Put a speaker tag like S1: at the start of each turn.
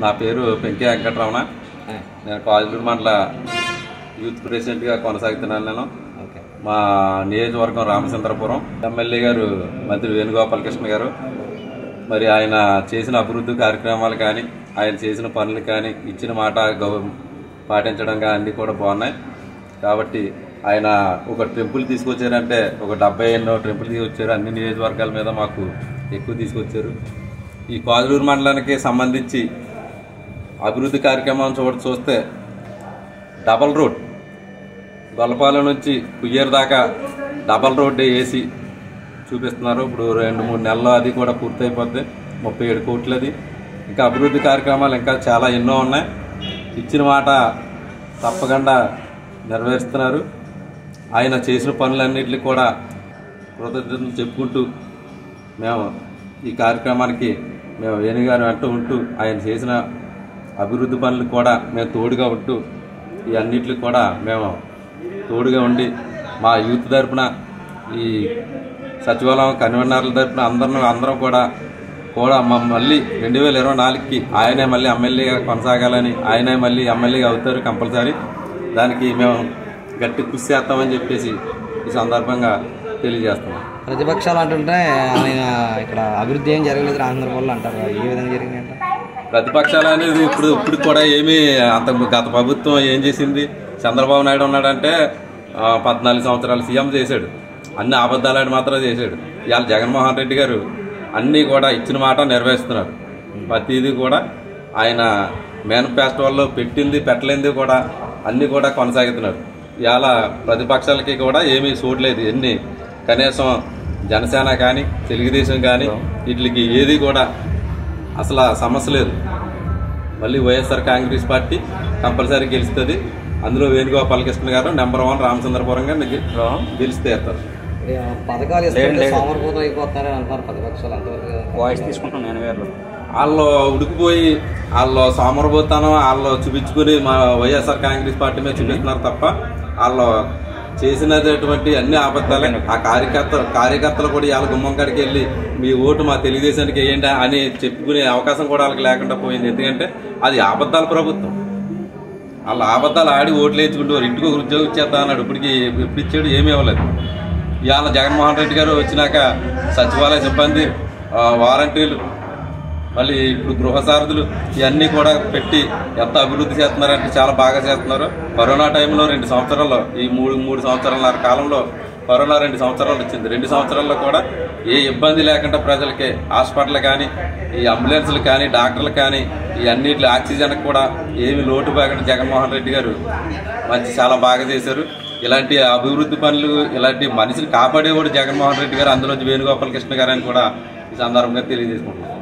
S1: నా పేరు పెంకి వెంకటరమణ. నేను కాజులూరు మండల యూత్ ప్రెసిడెంట్గా కొనసాగుతున్నాను. నేను మా నియోజకవర్గం రామచంద్రపురం. ఎమ్మెల్యే గారు మంత్రి వేణుగోపాలకృష్ణ గారు మరి ఆయన చేసిన అభివృద్ధి కార్యక్రమాలు కానీ, ఆయన చేసిన పనులు కానీ, ఇచ్చిన మాట పాటించడం కానీ అన్నీ కూడా బాగున్నాయి. కాబట్టి ఆయన ఒక టెంపుల్ తీసుకొచ్చారంటే ఒక 70 ఎన్నో టెంపుల్ తీసుకొచ్చారు. అన్ని నియోజకవర్గాల మీద మాకు ఎక్కువ తీసుకొచ్చారు. ఈ కాజులూరు మండలానికి సంబంధించి అభివృద్ధి కార్యక్రమం చూస్తే డబల్ రోడ్ గొల్లపాలెం నుంచి కుయ్యేరు దాకా డబల్ రోడ్డు వేసి చూపిస్తున్నారు. ఇప్పుడు 2-3 నెలల్లో అది కూడా పూర్తయిపోద్ది. 37 కోట్లది. ఇంకా అభివృద్ధి కార్యక్రమాలు ఇంకా చాలా ఎన్నో ఉన్నాయి. ఇచ్చిన మాట తప్పకుండా నెరవేరుస్తున్నారు. ఆయన చేసిన పనులన్నింటినీ కూడా కృతజ్ఞతలు చెప్పుకుంటూ మేము ఈ కార్యక్రమానికి మేము వేణుగారు వెంట ఉంటూ ఆయన చేసిన అభివృద్ధి పనులు కూడా మేము తోడుగా ఉంటూ ఈ అన్నిటికి కూడా మేము తోడుగా ఉండి మా యూత్ తరపున ఈ సచివాలయం కన్వీనర్ల తరపున అందరం కూడా మళ్ళీ 2024కి ఆయనే మళ్ళీ ఎమ్మెల్యేగా కొనసాగాలని, ఆయనే మళ్ళీ ఎమ్మెల్యేగా అవుతారు కంపల్సరీ. దానికి మేము గట్టి కృషి చేస్తామని చెప్పేసి ఈ సందర్భంగా తెలియజేస్తున్నాం.
S2: ప్రతిపక్షాలు అంటుంటే ఆయన ఇక్కడ అభివృద్ధి ఏం జరగలేదు ఆంధ్రప్రదేశ్లో అంటారు. ఏ విధంగా జరిగిందంటే
S1: ప్రతిపక్షాలు అనేది ఇప్పుడు కూడా ఏమీ అంత గత ప్రభుత్వం ఏం చేసింది? చంద్రబాబు నాయుడు ఉన్నాడంటే 14 సంవత్సరాలు సీఎం చేశాడు. అన్ని అబద్ధాలాడి మాత్రం చేశాడు. ఇవాళ జగన్మోహన్ రెడ్డి గారు అన్నీ కూడా ఇచ్చిన మాట నెరవేరుస్తున్నారు. ప్రతిదీ కూడా ఆయన మేనిఫెస్టోల్లో పెట్టింది పెట్టలేంది కూడా అన్నీ కూడా కొనసాగుతున్నారు. ఇవాళ ప్రతిపక్షాలకి కూడా ఏమీ చూడలేదు. ఎన్ని కనీసం జనసేన కానీ, తెలుగుదేశం కానీ వీటికి ఏది కూడా అసలు సమస్య లేదు. మళ్ళీ వైఎస్ఆర్ కాంగ్రెస్ పార్టీ కంపల్సరీ గెలుస్తుంది. అందులో వేణుగోపాలకృష్ణ గారు నెంబర్ 1 రామచంద్రపురంగా గెలిస్తే ఇస్తారు.
S2: పథకాలు సోమరిపోతం అయిపోతారని అంటారు ప్రతిపక్షాలు. అంతవరకు వాయిస్ తీసుకుంటాం. నేను
S1: వాళ్ళు ఉడికిపోయి వాళ్ళు సోమరిపోతాను వాళ్ళు చూపించుకుని మా వైఎస్ఆర్ కాంగ్రెస్ పార్టీ మీద చూపిస్తున్నారు తప్ప వాళ్ళు చేసినటువంటి అన్ని అబద్ధాలే. ఆ కార్యకర్తలు కూడా వాళ్ళ గుమ్మం కాడికి వెళ్ళి మీ ఓటు మా తెలుగుదేశానికి వేయండి అని చెప్పుకునే అవకాశం కూడా వాళ్ళకి లేకుండా పోయింది. ఎందుకంటే అది అబద్ధాల ప్రభుత్వం. వాళ్ళ అబద్ధాలు ఆడి ఓట్లు వేయించుకుంటూ ఇంటికి ఒక ఉద్యోగం ఇచ్చేస్తా అన్నాడు. ఇప్పటికి ఎప్పుడు ఇచ్చాడు? ఏమీ ఇవ్వలేదు. ఇవాళ జగన్మోహన్ రెడ్డి గారు వచ్చినాక సచివాలయ సిబ్బంది, వాలంటీర్లు, మళ్ళీ ఇప్పుడు గృహ సారథులు ఇవన్నీ కూడా పెట్టి ఎంత అభివృద్ధి చేస్తున్నారంటే చాలా బాగా చేస్తున్నారు. కరోనా టైంలో 2 సంవత్సరాల్లో ఈ 3 సంవత్సరాల కాలంలో కరోనా 2 సంవత్సరాలు వచ్చింది. 2 సంవత్సరాల్లో కూడా ఏ ఇబ్బంది లేకుండా ప్రజలకి హాస్పిటల్ కానీ, ఈ అంబులెన్స్లు కానీ, డాక్టర్లు కానీ ఈ అన్నింటి ఆక్సిజన్ కూడా ఏమి లోటు లేకుండా జగన్మోహన్ రెడ్డి గారు చాలా బాగా చేశారు. ఇలాంటి అభివృద్ధి పనులు, ఇలాంటి మనిషిని కాపాడేవాడు జగన్మోహన్ రెడ్డి గారు. అందులో వేణుగోపాలకృష్ణ గారు అని కూడా ఈ సందర్భంగా తెలియజేసుకుంటున్నాం.